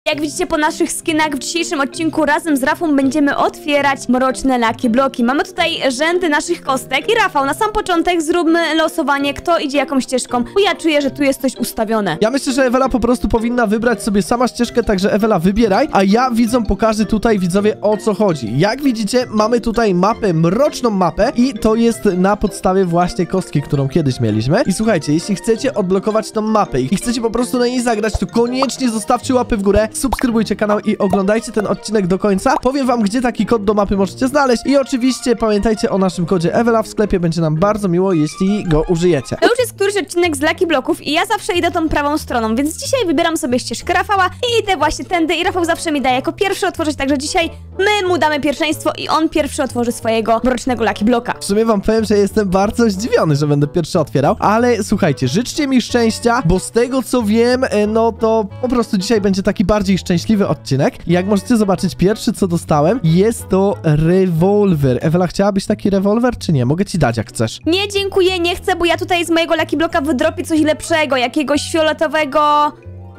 Jak widzicie po naszych skinach, w dzisiejszym odcinku razem z Rafą będziemy otwierać mroczne Lucky Bloki. Mamy tutaj rzędy naszych kostek i Rafał, na sam początek zróbmy losowanie, kto idzie jaką ścieżką, bo ja czuję, że tu jest coś ustawione. Ja myślę, że Ewela po prostu powinna wybrać sobie sama ścieżkę, także Ewela wybieraj, a ja widzom pokażę tutaj, widzowie, o co chodzi. Jak widzicie, mamy tutaj mapę, mroczną mapę i to jest na podstawie właśnie kostki, którą kiedyś mieliśmy. I słuchajcie, jeśli chcecie odblokować tą mapę i chcecie po prostu na niej zagrać, to koniecznie zostawcie łapy w górę, subskrybujcie kanał i oglądajcie ten odcinek do końca. Powiem wam, gdzie taki kod do mapy możecie znaleźć i oczywiście pamiętajcie o naszym kodzie Ewela w sklepie, będzie nam bardzo miło, jeśli go użyjecie. To już jest któryś odcinek z Lucky Bloków i ja zawsze idę tą prawą stroną, więc dzisiaj wybieram sobie ścieżkę Rafała i idę właśnie tędy i Rafał zawsze mi daje jako pierwszy otworzyć, także dzisiaj my mu damy pierwszeństwo i on pierwszy otworzy swojego mrocznego Lucky Bloka. W sumie wam powiem, że jestem bardzo zdziwiony, że będę pierwszy otwierał, ale słuchajcie, życzcie mi szczęścia, bo z tego co wiem, no to po prostu dzisiaj będzie taki bardziej szczęśliwy odcinek. I jak możecie zobaczyć, pierwszy co dostałem, jest to rewolwer. Ewela, chciałabyś taki rewolwer, czy nie? Mogę ci dać, jak chcesz. Nie, dziękuję, nie chcę, bo ja tutaj z mojego Lucky Bloka wydropię coś lepszego, jakiegoś fioletowego...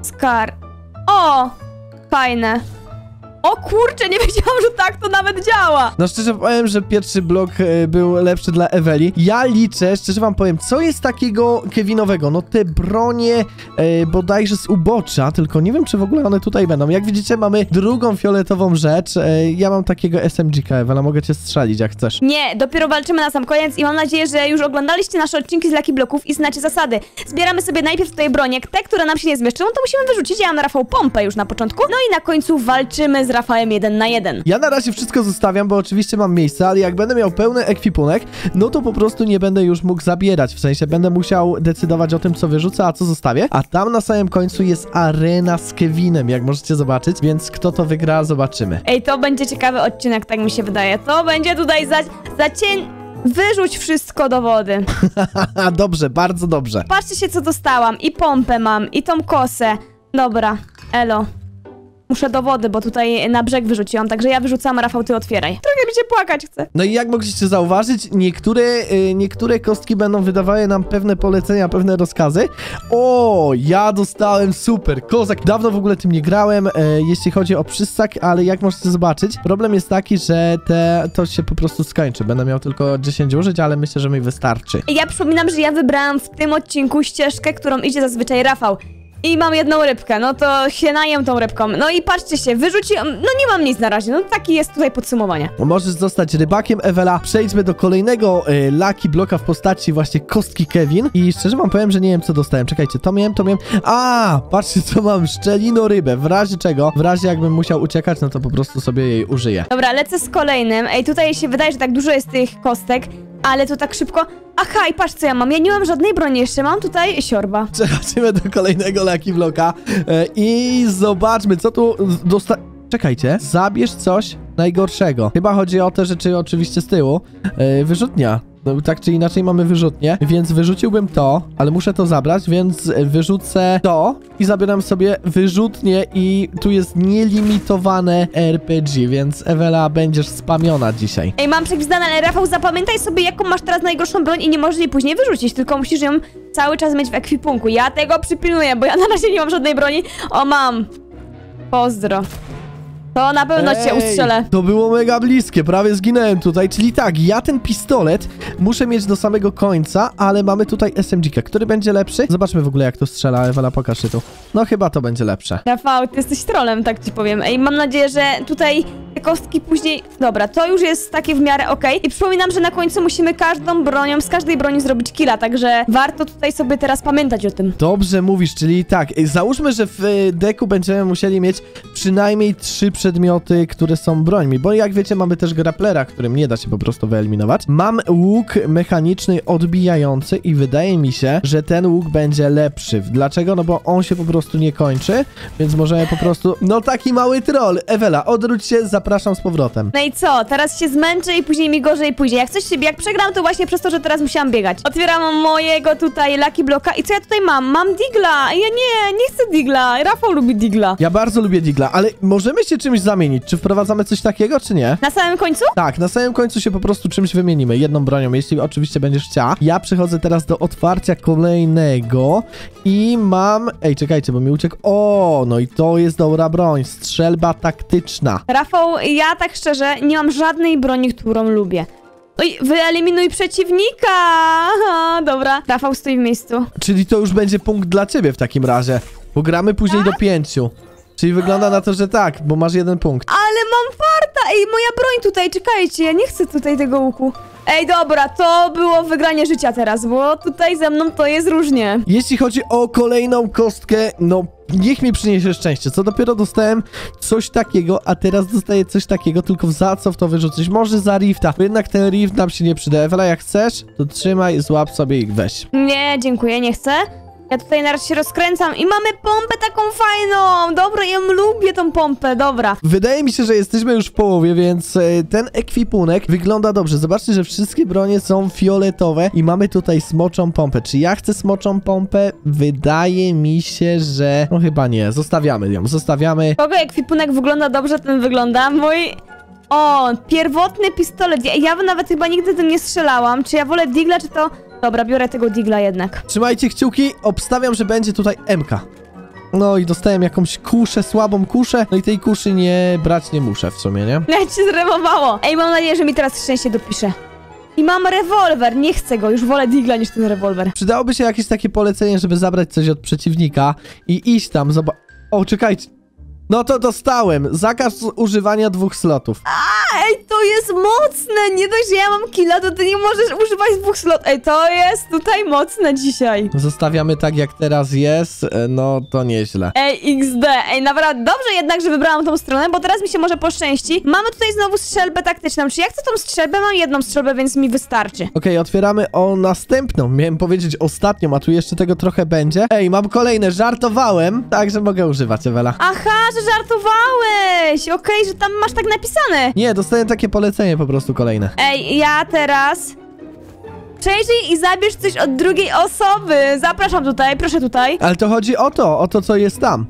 O! Fajne. O kurczę, nie wiedziałam, że tak to nawet działa. No szczerze powiem, że pierwszy blok był lepszy dla Eweli. Ja liczę, szczerze wam powiem, co jest takiego Kevinowego? No te bronie bodajże z ubocza, tylko nie wiem, czy w ogóle one tutaj będą. Jak widzicie, mamy drugą fioletową rzecz. Ja mam takiego SMG-ka, Ewela, mogę cię strzelić, jak chcesz. Nie, dopiero walczymy na sam koniec i mam nadzieję, że już oglądaliście nasze odcinki z Lucky Bloków i znacie zasady. Zbieramy sobie najpierw tutaj bronię, te, które nam się nie zmieszczą, to musimy wyrzucić. Ja mam na Rafał pompę już na początku. No i na końcu walczymy z Rafałem 1 na 1. Ja na razie wszystko zostawiam, bo oczywiście mam miejsce, ale jak będę miał pełny ekwipunek, no to po prostu nie będę już mógł zabierać. W sensie będę musiał decydować o tym, co wyrzucę, a co zostawię. A tam na samym końcu jest arena z Kevinem, jak możecie zobaczyć, więc kto to wygra, zobaczymy. Ej, to będzie ciekawy odcinek, tak mi się wydaje. To będzie tutaj Wyrzuć wszystko do wody. Dobrze, bardzo dobrze. Patrzcie się, co dostałam. I pompę mam, i tą kosę. Dobra, elo. Muszę do wody, bo tutaj na brzeg wyrzuciłam, także ja wyrzucam, Rafał, ty otwieraj. Trochę mi się płakać chce. No i jak mogliście zauważyć, niektóre kostki będą wydawały nam pewne polecenia, pewne rozkazy. O, ja dostałem super, kozak. Dawno w ogóle tym nie grałem, jeśli chodzi o przyssak, ale jak możecie zobaczyć, problem jest taki, że to się po prostu skończy. Będę miał tylko 10 użyć, ale myślę, że mi wystarczy. Ja przypominam, że ja wybrałam w tym odcinku ścieżkę, którą idzie zazwyczaj Rafał. I mam jedną rybkę, no to się najem tą rybką. No i patrzcie się, wyrzuciłam, no nie mam nic na razie, no taki jest tutaj podsumowanie. Możesz zostać rybakiem, Ewela. Przejdźmy do kolejnego Lucky Bloka w postaci właśnie kostki Kevin. I szczerze wam powiem, że nie wiem, co dostałem. Czekajcie, to miałem. A, patrzcie, co mam, szczelinorybę. W razie czego, w razie jakbym musiał uciekać, no to po prostu sobie jej użyję. Dobra, lecę z kolejnym. Ej, tutaj się wydaje, że tak dużo jest tych kostek, ale to tak szybko... Aha, i patrz, co ja mam. Ja nie mam żadnej broni jeszcze, mam tutaj siorba. Przechodzimy do kolejnego Lucky Bloka i zobaczmy, co tu Czekajcie, zabierz coś najgorszego. Chyba chodzi o te rzeczy oczywiście z tyłu. Wyrzutnia. No, tak czy inaczej mamy wyrzutnię, więc wyrzuciłbym to, ale muszę to zabrać, więc wyrzucę to i zabieram sobie wyrzutnię i tu jest nielimitowane RPG, więc Ewela, będziesz spamiona dzisiaj. Ej, mam przepisane, ale Rafał, zapamiętaj sobie, jaką masz teraz najgorszą broń i nie możesz jej później wyrzucić, tylko musisz ją cały czas mieć w ekwipunku. Ja tego przypilnuję, bo ja na razie nie mam żadnej broni. O, mam. Pozdro. To na pewno cię ustrzelę. To było mega bliskie, prawie zginąłem tutaj. Czyli tak, ja ten pistolet muszę mieć do samego końca, ale mamy tutaj SMG-kę. Który będzie lepszy? Zobaczmy w ogóle, jak to strzela. Ewela, pokaż się tu. No chyba to będzie lepsze. Rafał, ty jesteś trolem, tak ci powiem. Ej, mam nadzieję, że tutaj te kostki później... Dobra, to już jest takie w miarę okej. I przypominam, że na końcu musimy każdą bronią, z każdej broni zrobić killa, także warto tutaj sobie teraz pamiętać o tym. Dobrze mówisz, czyli tak, załóżmy, że w deku będziemy musieli mieć przynajmniej 3 przedmioty, które są brońmi, bo jak wiecie, mamy też grapplera, którym nie da się po prostu wyeliminować. Mam łuk mechaniczny odbijający i wydaje mi się, że ten łuk będzie lepszy. Dlaczego? No bo on się po prostu nie kończy, więc możemy po prostu... No taki mały troll. Ewela, odwróć się, zapraszam zapraszam z powrotem. No i co? Teraz się zmęczę i później mi gorzej pójdzie. Jak przegram, to właśnie przez to, że teraz musiałam biegać. Otwieram mojego tutaj Lucky Blocka i co ja tutaj mam? Mam Digla. Ja nie chcę Digla. Rafał lubi Digla. Ja bardzo lubię Digla, ale możemy się czymś zamienić. Czy wprowadzamy coś takiego, czy nie? Na samym końcu? Tak, na samym końcu się po prostu czymś wymienimy. Jedną bronią, jeśli oczywiście będziesz chciała. Ja przechodzę teraz do otwarcia kolejnego i mam... Ej, czekajcie, bo mi uciekł... O, no i to jest dobra broń. Strzelba taktyczna. Rafał, ja tak szczerze nie mam żadnej broni, którą lubię. Oj, wyeliminuj przeciwnika! Aha, dobra. Rafał, stój w miejscu. Czyli to już będzie punkt dla ciebie w takim razie. Bo gramy później do 5. Czyli wygląda na to, że tak, bo masz 1 punkt. Ale mam farta! Ej, moja broń tutaj, czekajcie, ja nie chcę tutaj tego łuku. Ej, dobra, to było wygranie życia teraz, bo tutaj ze mną to jest różnie. Jeśli chodzi o kolejną kostkę, no niech mi przyniesie szczęście. Co dopiero dostałem coś takiego, a teraz dostaję coś takiego, tylko za co w to wyrzucić? Może za rifta, bo jednak ten rift nam się nie przyda. Ewela, jak chcesz, to trzymaj, złap sobie i weź. Nie, dziękuję, nie chcę. Ja tutaj na razie się rozkręcam i mamy pompę taką fajną. Dobra, ja lubię tą pompę, dobra. Wydaje mi się, że jesteśmy już w połowie, więc ten ekwipunek wygląda dobrze. Zobaczcie, że wszystkie bronie są fioletowe i mamy tutaj smoczą pompę. Czy ja chcę smoczą pompę? Wydaje mi się, że... No chyba nie. Zostawiamy ją, zostawiamy. Kogo ekwipunek wygląda dobrze, ten wygląda. Mój... O, pierwotny pistolet. Ja nawet chyba nigdy tym nie strzelałam. Czy ja wolę Digla, czy to... Dobra, biorę tego Digla jednak. Trzymajcie kciuki, obstawiam, że będzie tutaj MK. No i dostałem jakąś kuszę, słabą kuszę. No i tej kuszy brać nie muszę w sumie, nie? Jak się zremowało. Ej, mam nadzieję, że mi teraz szczęście dopisze. I mam rewolwer, nie chcę go, już wolę Digla niż ten rewolwer. Przydałoby się jakieś takie polecenie, żeby zabrać coś od przeciwnika i iść tam, O, czekajcie. No to dostałem. Zakaz używania 2 slotów. Ej, to jest mocne! Nie dość, że ja mam killa, to ty nie możesz używać 2 slotów. Ej, to jest tutaj mocne dzisiaj. Zostawiamy tak, jak teraz jest. No to nieźle. Ej, XD. Ej, naprawdę dobrze jednak, że wybrałam tą stronę, bo teraz mi się może poszczęści. Mamy tutaj znowu strzelbę taktyczną. Czy ja chcę tą strzelbę? Mam jedną strzelbę, więc mi wystarczy. Okej, otwieramy następną. Miałem powiedzieć ostatnią, a tu jeszcze tego trochę będzie. Ej, mam kolejne. Żartowałem, także mogę używać, Ewela. Aha, że żartowałeś! Okej, że tam masz tak napisane. Nie, dostałem takie polecenie po prostu kolejne. Ej, ja teraz... Przejrzyj i zabierz coś od drugiej osoby. Zapraszam tutaj, proszę tutaj. Ale to chodzi o to, co jest tam.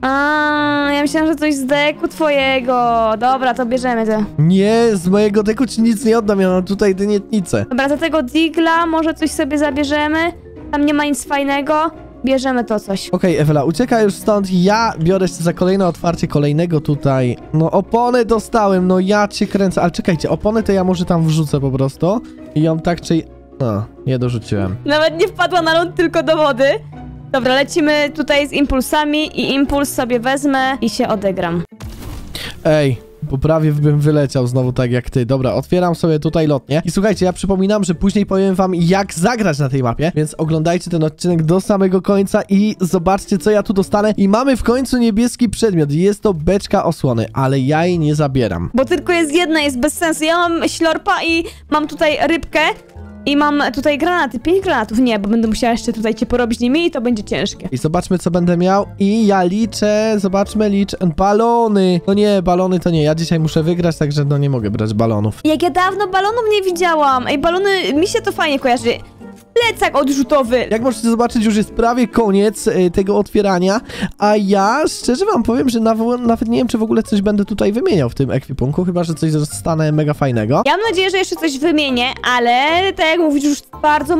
Ja myślałam, że coś z deku twojego. Dobra, to bierzemy to. Nie, z mojego deku ci nic nie oddam, ja mam tutaj dynietnicę. Dobra, za tego Digla może coś sobie zabierzemy. Tam nie ma nic fajnego. Bierzemy to coś. Okej, Ewela, uciekaj już stąd. Ja biorę się za kolejne otwarcie kolejnego tutaj. No, oponę dostałem, no ja cię kręcę. Ale czekajcie, oponę to ja może tam wrzucę po prostu. I ją tak czy... No, nie dorzuciłem. Nawet nie wpadła na ląd, tylko do wody. Dobra, lecimy tutaj z impulsami i impuls sobie wezmę i się odegram. Ej, bo prawie bym wyleciał znowu tak jak ty. Dobra, otwieram sobie tutaj lotnię. I słuchajcie, ja przypominam, że później powiem wam, jak zagrać na tej mapie, więc oglądajcie ten odcinek do samego końca i zobaczcie, co ja tu dostanę. I mamy w końcu niebieski przedmiot. Jest to beczka osłony, ale ja jej nie zabieram. Bo tylko jest jedna, jest bez sensu. Ja mam ślorpa i mam tutaj rybkę. I mam tutaj granaty, 5 granatów. Nie, bo będę musiała jeszcze tutaj cię porobić nimi i to będzie ciężkie. I zobaczmy, co będę miał. I ja liczę, zobaczmy, liczę. Balony. No nie, balony to nie. Ja dzisiaj muszę wygrać, także no nie mogę brać balonów. Jak ja dawno balonów nie widziałam. Ej, balony, mi się to fajnie kojarzy. Plecak odrzutowy. Jak możecie zobaczyć, już jest prawie koniec tego otwierania, a ja szczerze wam powiem, że nawet nie wiem, czy w ogóle coś będę tutaj wymieniał w tym ekwipunku, chyba że coś dostanę mega fajnego. Ja mam nadzieję, że jeszcze coś wymienię, ale tak jak mówisz, już bardzo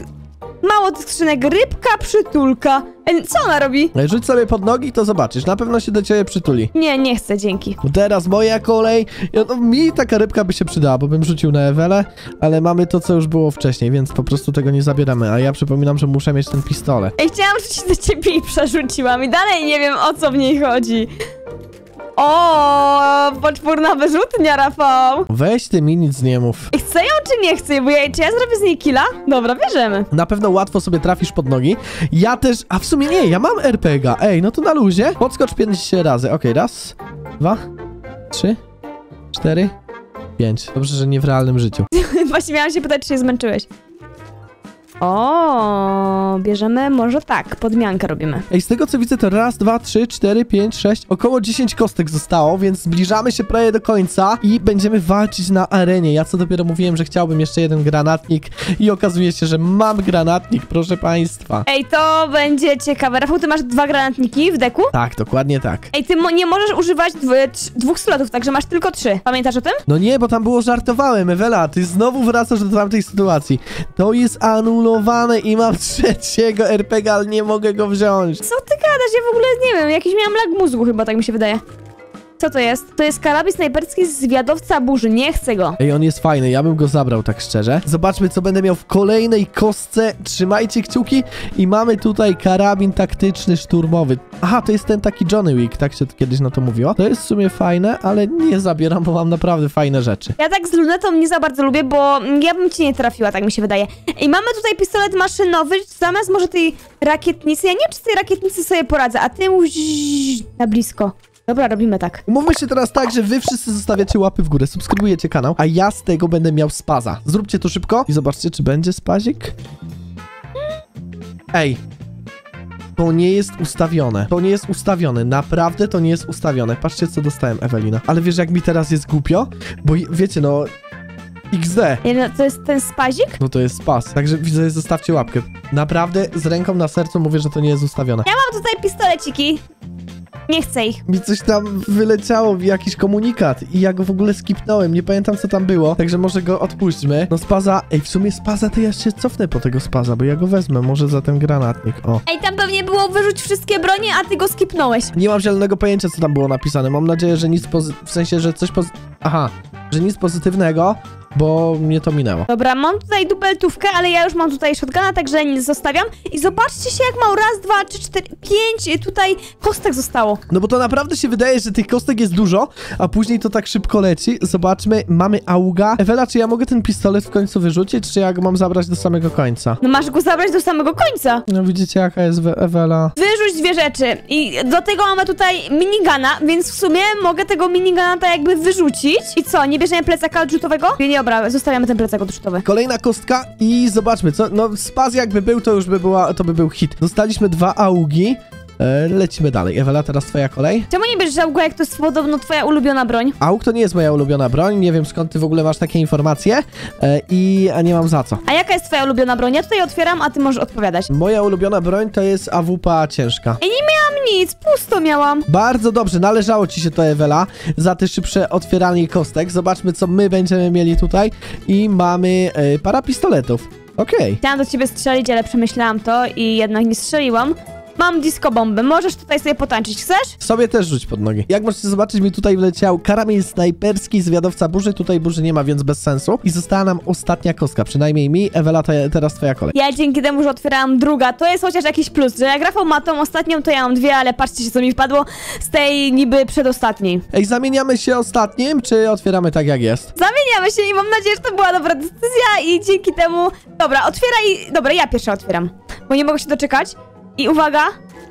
mało tych skrzynek. Rybka, przytulka. Co ona robi? Rzuć sobie pod nogi, to zobaczysz, na pewno się do ciebie przytuli. Nie, nie chcę, dzięki. Teraz moja kolej. No, mi taka rybka by się przydała, bo bym rzucił na Ewelę, ale mamy to, co już było wcześniej, więc po prostu tego nie zabieramy, a ja przypominam, że muszę mieć ten pistolet. Ej, chciałam rzucić do ciebie i przerzuciłam i dalej nie wiem, o co w niej chodzi. O, poczwórna wyrzutnia, Rafał. Weź ty mi nic nie mów. Chcę ją czy nie chcę? Bo czy ja zrobię z niej killa? Dobra, bierzemy. Na pewno łatwo sobie trafisz pod nogi. Ja też, a w sumie nie, ja mam RPG. Ej, no to na luzie. Podskocz 5 razy. Okej, raz, 2, 3, 4, 5. Dobrze, że nie w realnym życiu. Właśnie miałam się pytać, czy się zmęczyłeś. O, bierzemy może tak, podmiankę robimy. Ej, z tego co widzę to raz, 2, 3, 4, 5, 6, około 10 kostek zostało, więc zbliżamy się prawie do końca i będziemy walczyć na arenie. Ja co dopiero mówiłem, że chciałbym jeszcze jeden granatnik i okazuje się, że mam granatnik, proszę państwa. Ej, to będzie ciekawe. Rafał, ty masz 2 granatniki w deku? Tak, dokładnie tak. Ej, ty nie możesz używać 2 slotów, także masz tylko 3. Pamiętasz o tym? No nie, bo tam było żartowałem, Ewela, ty znowu wracasz do tamtej sytuacji. To jest anulowane i mam trzeciego RPG, ale nie mogę go wziąć. Co ty gadasz? Ja w ogóle nie wiem, jakiś miałam lag mózgu chyba, tak mi się wydaje. Co to jest? To jest karabin snajperski zwiadowca burzy, nie chcę go. Ej, on jest fajny, ja bym go zabrał, tak szczerze. Zobaczmy, co będę miał w kolejnej kostce. Trzymajcie kciuki. I mamy tutaj karabin taktyczny szturmowy. Aha, to jest ten taki Johnny Wick, tak się kiedyś na to mówiło. To jest w sumie fajne, ale nie zabieram, bo mam naprawdę fajne rzeczy. Ja tak z lunetą nie za bardzo lubię, bo ja bym ci nie trafiła, tak mi się wydaje. I mamy tutaj pistolet maszynowy, zamiast może tej rakietnicy. Ja nie wiem, czy z tej rakietnicy sobie poradzę, a ty na blisko. Dobra, robimy tak. Umówmy się teraz tak, że wy wszyscy zostawiacie łapy w górę, subskrybujecie kanał, a ja z tego będę miał spaza. Zróbcie to szybko i zobaczcie, czy będzie spazik. Ej. To nie jest ustawione. To nie jest ustawione. Naprawdę to nie jest ustawione. Patrzcie, co dostałem, Ewelina. Ale wiesz, jak mi teraz jest głupio? Bo wiecie, no... XD. To jest ten spazik? No to jest spas. Także widzę, zostawcie łapkę. Naprawdę z ręką na sercu mówię, że to nie jest ustawione. Ja mam tutaj pistoleciki. Nie chcę ich. Mi coś tam wyleciało, jakiś komunikat i ja go w ogóle skipnąłem, nie pamiętam co tam było, także może go odpuśćmy. No spaza, ej, w sumie spaza to ja się cofnę po tego spaza, bo ja go wezmę, może za ten granatnik, o. Ej, tam pewnie było wyrzuć wszystkie bronie, a ty go skipnąłeś. Nie mam zielonego pojęcia, co tam było napisane, mam nadzieję, że nic w sensie, że coś aha, że nic pozytywnego, bo mnie to minęło. Dobra, mam tutaj dubeltówkę, ale ja już mam tutaj shotguna, także nie zostawiam. I zobaczcie się, jak mało. Raz, 2, 3, 4, 5 tutaj kostek zostało. No bo to naprawdę się wydaje, że tych kostek jest dużo, a później to tak szybko leci. Zobaczmy, mamy auga. Ewela, czy ja mogę ten pistolet w końcu wyrzucić, czy ja go mam zabrać do samego końca? No masz go zabrać do samego końca. No widzicie, jaka jest Ewela. Wyrzuć 2 rzeczy. I do tego mamy tutaj minigana, więc w sumie mogę tego minigana tak jakby wyrzucić. I co, nie bierzemy plecaka odrzutowego? Nie, dobra, zostawiamy ten plecak odrzutowy. Kolejna kostka i zobaczmy, co, no spaz jakby był, to już by był hit. Dostaliśmy 2 augi. Lecimy dalej. Ewela, teraz twoja kolej. Czemu nie bierzesz auga, jak to jest podobno twoja ulubiona broń? Aug to nie jest moja ulubiona broń, nie wiem skąd ty w ogóle masz takie informacje i nie mam za co. A jaka jest twoja ulubiona broń? Ja tutaj otwieram, a ty możesz odpowiadać. Moja ulubiona broń to jest AWP ciężka. Ej, nie miałam nic, pusto miałam. Bardzo dobrze, należało ci się to, Ewela, za te szybsze otwieranie kostek. Zobaczmy, co my będziemy mieli tutaj i mamy para pistoletów. Okej. Chciałam do ciebie strzelić, ale przemyślałam to i jednak nie strzeliłam. Mam disco bomby, możesz tutaj sobie potańczyć, chcesz? Sobie też rzuć pod nogi. Jak możecie zobaczyć, mi tutaj wleciał karabin snajperski zwiadowca burzy. Tutaj burzy nie ma, więc bez sensu. I została nam ostatnia kostka, przynajmniej mi. Ewela, teraz twoja kolej. Ja dzięki temu, że otwierałam druga, to jest chociaż jakiś plus, że jak Rafał ma tą ostatnią, to ja mam 2, ale patrzcie się, co mi wpadło z tej niby przedostatniej. Ej, zamieniamy się ostatnim, czy otwieramy tak, jak jest? Zamieniamy się i mam nadzieję, że to była dobra decyzja i dzięki temu... Dobra, otwieraj... Dobra, ja pierwsza otwieram, bo nie mogę się doczekać. I uwaga!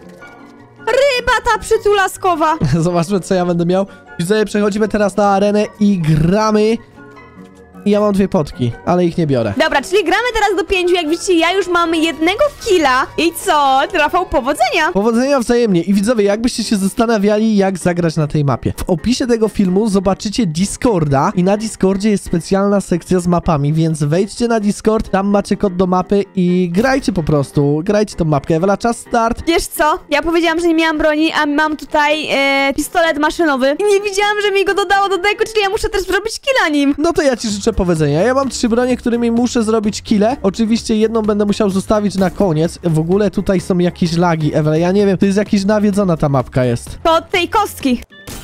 Ryba ta przytulaskowa! Zobaczmy, co ja będę miał. Widzowie, przechodzimy teraz na arenę i gramy. I ja mam 2 potki, ale ich nie biorę. Dobra, czyli gramy teraz do 5, jak widzicie, ja już mam 1 killa. I co? Rafał, powodzenia! Powodzenia wzajemnie. I widzowie, jakbyście się zastanawiali, jak zagrać na tej mapie. W opisie tego filmu zobaczycie Discorda i na Discordzie jest specjalna sekcja z mapami, więc wejdźcie na Discord, tam macie kod do mapy i grajcie po prostu. Grajcie tą mapkę. Ewela, czas start. Wiesz co? Ja powiedziałam, że nie miałam broni, a mam tutaj pistolet maszynowy. I nie widziałam, że mi go dodało do deku, czyli ja muszę też zrobić killa nim. No to ja ci życzę powodzenia. Ja mam 3 bronie, którymi muszę zrobić kile. Oczywiście jedną będę musiał zostawić na koniec. W ogóle tutaj są jakieś lagi, Ewela. Ja nie wiem, to jest jakaś nawiedzona ta mapka jest. To od tej kostki.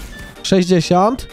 60.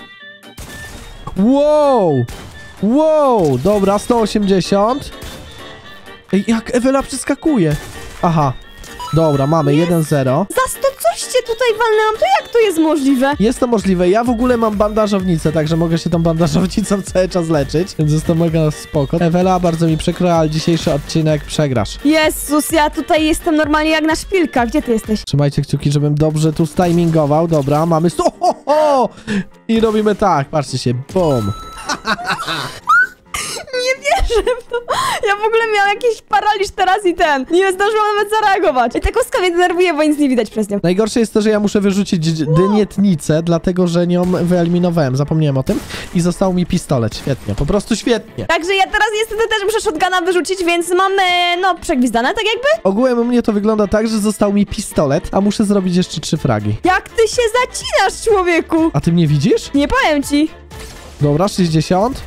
Wow! Wow! Dobra, 180. Ej, jak Ewela przeskakuje. Aha. Dobra, mamy 1-0. Za 100 coś cię tutaj walnęłam, to jak to jest możliwe? Jest to możliwe. Ja w ogóle mam bandażownicę, także mogę się tą bandażownicą cały czas leczyć, więc jest to mega spoko. Ewela, bardzo mi przykro, ale dzisiejszy odcinek przegrasz. Jezus, ja tutaj jestem normalnie jak na szpilkach. Gdzie ty jesteś? Trzymajcie kciuki, żebym dobrze tu stimingował. Dobra, mamy 100. Ho, ho! I robimy tak, patrzcie się, bum. Nie wierzę w to. Ja w ogóle miałam jakiś paraliż teraz i ten. Nie zdążyłam nawet zareagować. I ta kostka mnie denerwuje, bo nic nie widać przez nią. Najgorsze jest to, że ja muszę wyrzucić dynietnicę, dlatego że nią wyeliminowałem, zapomniałem o tym. I został mi pistolet. Świetnie, po prostu świetnie. Także ja teraz niestety też muszę shotguna wyrzucić, więc mam, no, przegwizdane, tak jakby. Ogółem u mnie to wygląda tak, że został mi pistolet, a muszę zrobić jeszcze 3 fragi. Jak ty się zacinasz, człowieku? A ty mnie widzisz? Nie powiem ci. Dobra, 60.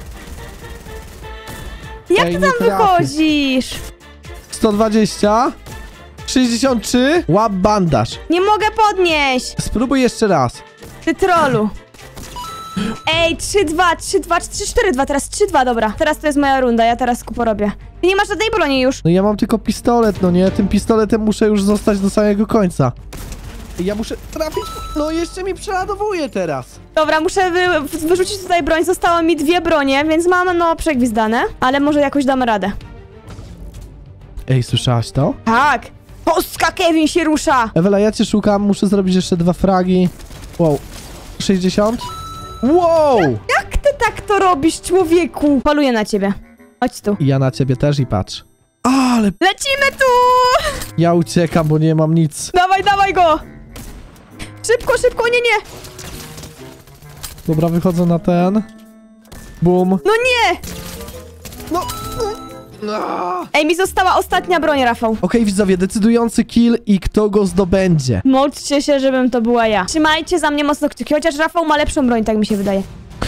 Jak Ej, ty nie tam trafił. wychodzisz? 120. 63. Łap bandaż. Nie mogę podnieść. Spróbuj jeszcze raz. Ty trolu. Ej, 3-2, 3-2, 3-4-2, teraz 3-2, dobra. Teraz to jest moja runda, ja teraz kupo robię. Ty nie masz żadnej broni już. No ja mam tylko pistolet, no nie? Tym pistoletem muszę już zostać do samego końca. Ja muszę trafić. No jeszcze mi przeładowuje teraz. Dobra, muszę wyrzucić tutaj broń, zostało mi 2 bronie, więc mam, no, przegwizdane. Ale może jakoś damy radę. Ej, słyszałaś to? Tak. Kostka Kevin się rusza. Ewela, ja cię szukam, muszę zrobić jeszcze 2 fragi. Wow. 60. Wow! Jak ty tak to robisz, człowieku? Paluję na ciebie. Chodź tu. I ja na ciebie też i patrz. Ale Lecimy tu! ja uciekam, bo nie mam nic. Dawaj go! Szybko, szybko, nie! Dobra, wychodzę na ten. Bum. No nie! No. Ej, mi została ostatnia broń, Rafał. Okej, widzowie, decydujący kill i kto go zdobędzie. Módlcie się, żebym to była ja. Trzymajcie za mnie mocno kciuki, chociaż Rafał ma lepszą broń, tak mi się wydaje.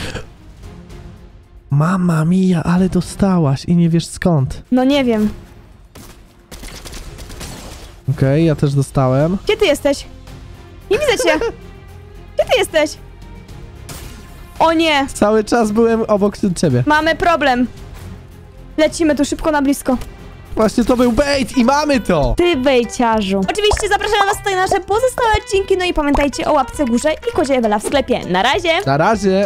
Mamma mia, ale dostałaś i nie wiesz skąd. No nie wiem. Okej, ja też dostałem. Gdzie ty jesteś? Nie widzę cię. Gdzie ty jesteś? O nie, Cały czas byłem obok ciebie. mamy problem. Lecimy tu szybko na blisko. Właśnie to był bait i mamy to! Ty bejciarzu. Oczywiście zapraszam was tutaj na nasze pozostałe odcinki, no i pamiętajcie o łapce w górze i kodzie Ewela w sklepie. Na razie! Na razie!